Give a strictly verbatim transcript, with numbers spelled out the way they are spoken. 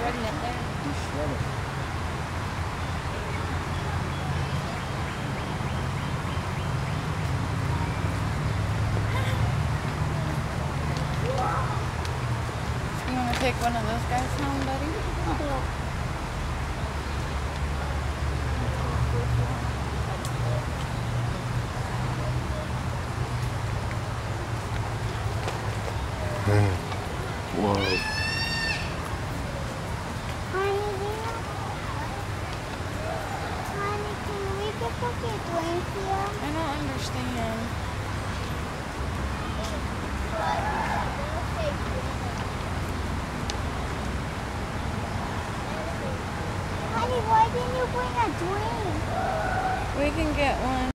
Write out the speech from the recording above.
shredding it there. He's shredding. You want to take one of those guys home, buddy? Oh. Whoa. Honey, honey, can we get the drink here? I don't understand. Honey, why didn't you bring a drink? We can get one.